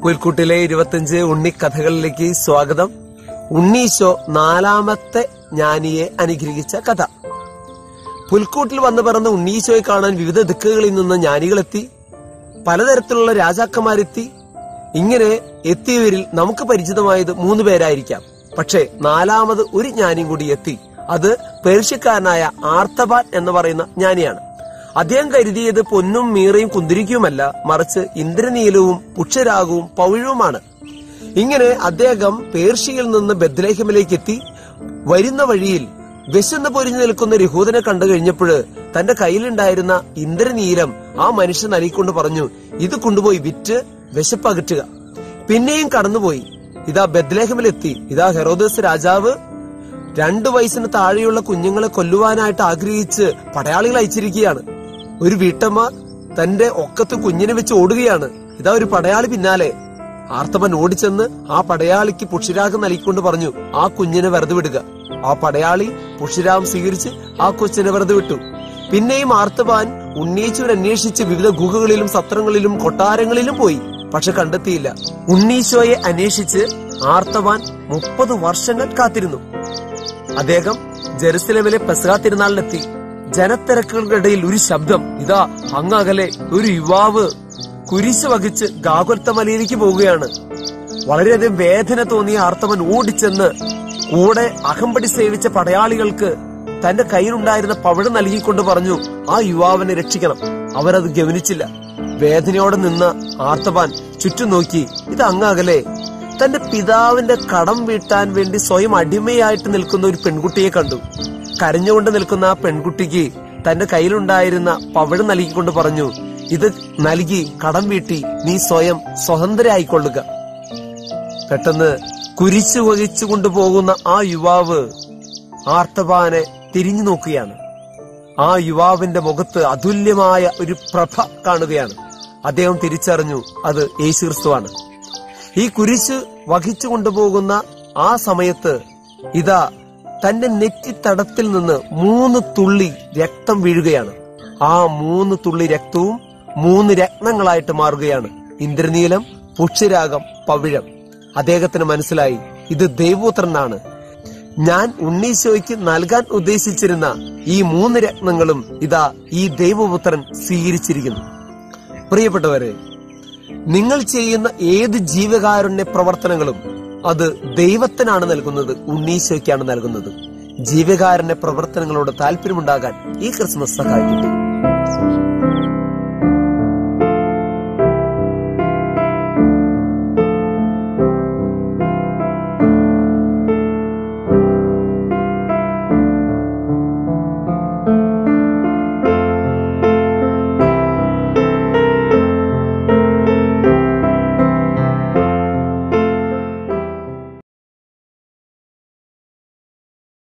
പുൽക്കൂട്ടിലെ 25 ഉണ്ണിക്കഥകളിലേക്ക് സ്വാഗതം. ഉണ്ണീശോ 4ാമത്തെ ജ്ഞാനിയെ അനുഗ്രഹിച്ച കഥ. പുൽക്കൂട്ടിൽ വന്നു പറന്ന ഉണ്ണീശോയെ കാണാൻ വിവിധ ദിക്കുകളിൽ നിന്ന് ജ്ഞാനികളെത്തി, പലതരത്തിലുള്ള രാജാക്കന്മാരെത്തി. ഇങ്ങനെ എത്തിയവരിൽ നമുക്ക് പരിചിതമായത് 3 പേരായിരിക്കാം. പക്ഷേ 4ാമത് ഒരു ജ്ഞാനിയും കൂടി എത്തി. അത് പേർഷ്യക്കാരനായ ആർത്തബാൻ എന്ന് പറയുന്ന ജ്ഞാനിയാണ്. അദ്ദേഹം കരുതിയത് പൊന്നും മീറയും കുന്തിരിക്കുമല്ല, മറിച്ച് ഇന്ദ്രനീലവും പുക്ഷരാഗവും പവിഴവുമാണ്. ഇങ്ങനെ അദ്ദേഹം പേർഷ്യയിൽ നിന്ന് ബെത്ലഹേമിലേക്ക് എത്തി. വരുന്ന വഴിയിൽ വിശന്ന് പൊരിഞ്ഞു നിൽക്കുന്ന ഒരു യഹൂദനെ കണ്ടു കഴിഞ്ഞപ്പോൾ തന്റെ കയ്യിലുണ്ടായിരുന്ന ഇന്ദ്രനീലം ആ മനുഷ്യൻ നൽകിക്കൊണ്ട് പറഞ്ഞു, ഇത് കൊണ്ടുപോയി വിറ്റ് വിശപ്പകറ്റുക. പിന്നെയും കടന്നുപോയി. ഇതാ ബെത്ലഹേമിലെത്തി. ഇതാ ഹെറോദസ് രാജാവ് 2 വയസ്സിന് താഴെയുള്ള കുഞ്ഞുങ്ങളെ കൊല്ലുവാനായിട്ട് ആഗ്രഹിച്ച് പടയാളികൾ അയച്ചിരിക്കുകയാണ്. ഒരു വീട്ടമ്മ തന്റെ ഒക്കത്ത് കുഞ്ഞിനെ വെച്ച് ഓടുകയാണ്. ഇതാ ഒരു പടയാളി പിന്നാലെ. ആർത്തബൻ ഓടിച്ചെന്ന് ആ പടയാളിക്ക് പുഷ്യരാഗം നൽകിക്കൊണ്ട് പറഞ്ഞു, ആ കുഞ്ഞിനെ വെറുതെ വിടുക. ആ പടയാളി പുഷ്യരാഗം സ്വീകരിച്ച് ആ കൊച്ചിനെ വെറുതെ വിട്ടു. പിന്നെയും ആർത്തബാൻ ഉണ്ണീശോനെ അന്വേഷിച്ച് വിവിധ ഗുഹകളിലും സത്രങ്ങളിലും കൊട്ടാരങ്ങളിലും പോയി. പക്ഷെ കണ്ടെത്തിയില്ല. ഉണ്ണീശോയെ അന്വേഷിച്ച് ആർത്തബാൻ 30 വർഷങ്ങൾ കാത്തിരുന്നു. അദ്ദേഹം ജെറുസലേമിലെ പെസഹ തിരുനാളിലെത്തി. ജനത്തിരക്കുകൾക്കിടയിൽ ഒരു ശബ്ദം, ഇതാ അങ്ങകലെ ഒരു യുവാവ് കുരിശ് വഹിച്ച് ഗാഗൊൽത്ത മലയിലേക്ക് പോവുകയാണ്. വളരെയധികം വേദന തോന്നിയ ആർത്തബൻ ഓടിച്ചെന്ന് കൂടെ അകമ്പടി സേവിച്ച പടയാളികൾക്ക് തന്റെ കയ്യിലുണ്ടായിരുന്ന പവിഴം നൽകിക്കൊണ്ട് പറഞ്ഞു, ആ യുവാവിനെ രക്ഷിക്കണം. അവരത് ഗവനിച്ചില്ല. വേദനയോടെ നിന്ന ആർത്തബാൻ ചുറ്റും നോക്കി. ഇത് അങ്ങകലെ തന്റെ പിതാവിന്റെ കടം വീട്ടാൻ വേണ്ടി സ്വയം അടിമയായിട്ട് നിൽക്കുന്ന ഒരു പെൺകുട്ടിയെ കണ്ടു. കരഞ്ഞുകൊണ്ട് നിൽക്കുന്ന ആ പെൺകുട്ടിക്ക് തന്റെ കയ്യിലുണ്ടായിരുന്ന പവിഴം നൽകിക്കൊണ്ട് പറഞ്ഞു, ഇത് നൽകി കടം വീട്ടി നീ സ്വയം സ്വതന്ത്രയായിക്കൊള്ളുക. പെട്ടെന്ന് കുരിശു വഹിച്ചു കൊണ്ടുപോകുന്ന ആ യുവാവ് ആർത്തബാനെ തിരിഞ്ഞു നോക്കുകയാണ്. ആ യുവാവിന്റെ മുഖത്ത് അതുല്യമായ ഒരു പ്രഭ കാണുകയാണ്. അദ്ദേഹം തിരിച്ചറിഞ്ഞു, അത് യേശുക്രിസ്തുവാണ്. ഈ കുരിശ് വഹിച്ചു കൊണ്ടുപോകുന്ന ആ സമയത്ത് ഇതാ തന്റെ നെറ്റിത്തടത്തിൽ നിന്ന് 3 തുള്ളി രക്തം വീഴുകയാണ്. ആ 3 തുള്ളി രക്തവും 3 രത്നങ്ങളായിട്ട് മാറുകയാണ്. ഇന്ദ്രനീലം, പുഷ്യരാഗം, പവിഴം. അദ്ദേഹത്തിന് മനസ്സിലായി, ഇത് ദൈവപുത്രനാണ്. ഞാൻ ഉണ്ണീശോയ്ക്ക് നൽകാൻ ഉദ്ദേശിച്ചിരുന്ന ഈ 3 രത്നങ്ങളും ഇതാ ഈ ദൈവപുത്രൻ സ്വീകരിച്ചിരിക്കുന്നു. പ്രിയപ്പെട്ടവരെ, നിങ്ങൾ ചെയ്യുന്ന ഏത് ജീവകാരുണ്യ പ്രവർത്തനങ്ങളും അത് ദൈവത്തിനാണ് നൽകുന്നത്, ഉണ്ണീശോയ്ക്കാണ് നൽകുന്നത്. ജീവകാരുണ്യ പ്രവർത്തനങ്ങളോട് താല്പര്യമുണ്ടാകാൻ ഈ ക്രിസ്മസ് സഹായിക്കട്ടെ.